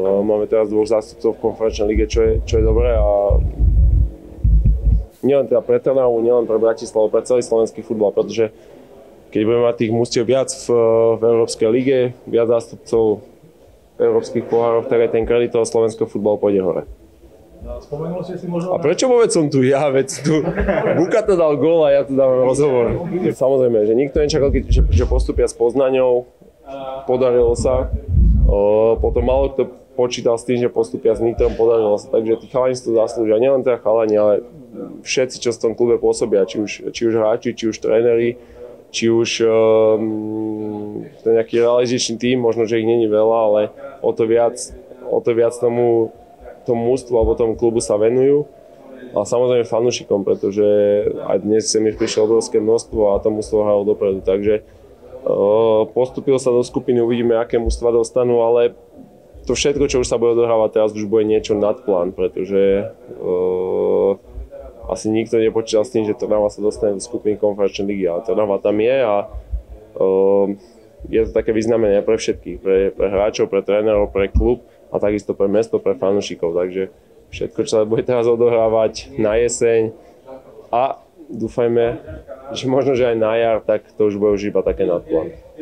Máme teraz 2 zástupcov v konferenčnej lige, čo je dobré a nielen teda pre Trnavu, nielen pre Bratislavu, pre celý slovenský futbal, pretože keď budeme mať tých mužstiev viac v Európskej lige, viac zástupcov európskych pohárov, tak aj ten kredit toho slovenského futbalu pôjde hore. Spomenul si možno... A prečo vôbec som tu ja? Veď tu Buka to dal gól a ja tu dávam rozhovor. Samozrejme, že nikto nečakal, že postupia s Poznaňou. Podarilo sa. Potom málo kto počítal s tým, že postupia s Nitrom. Podarilo sa. Takže tí chalani si to zaslúžia. Nielen teda chalani, ale všetci, čo v tom klube pôsobia. Či už hráči, či už tréneri, či už ten nejaký realizačný tím. Možno, že ich není veľa, ale o to viac tomu mužstvu alebo tomu klubu sa venujú. A samozrejme fanúšikom, pretože aj dnes sem ich prišlo obrovské množstvo a to mužstvo hralo dopredu. Takže postupilo sa do skupiny, uvidíme, aké mužstva dostanú, ale to všetko, čo už sa bude odohrávať teraz, už bude niečo nad plán, pretože asi nikto nepočítal s tým, že Trnava sa dostane do skupiny konferenčnej ligy, ale Trnava tam je a je to také vyznamenanie pre všetkých, pre hráčov, pre trénerov, pre klub a takisto pre mesto, pre fanúšikov. Takže všetko, čo sa bude teraz odohrávať na jeseň a dúfajme, že možno, že aj na jar, tak to už bude iba také nadplán.